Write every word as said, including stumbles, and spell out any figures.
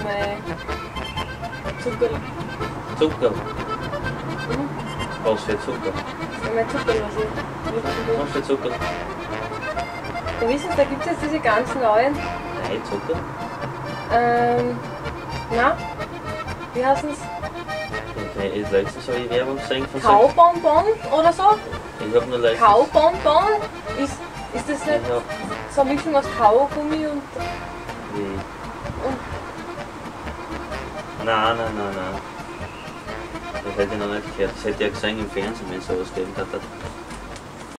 einmal Zuckerl. Zuckerl? Mhm. Was für Zucker? Einmal Zuckerl, was ich. Was für Zuckerl? Ja, wissen Sie, da gibt es jetzt diese ganz neuen. Nein, Zucker? Ähm. Na? Wie heißen es? Okay, letztens habe ich Werbung gesehen von so. Kaubonbon oder so? Ich habe nur letztens. Kaubonbon? Ist, ist das nicht Ich hab. so eine Mischung aus Kaugummi und. Wie? und Nein, nein, nein, nein. Das hätte ich noch nicht gehört. Das hätte ich ja gesehen im Fernsehen, wenn es sowas gegeben hat.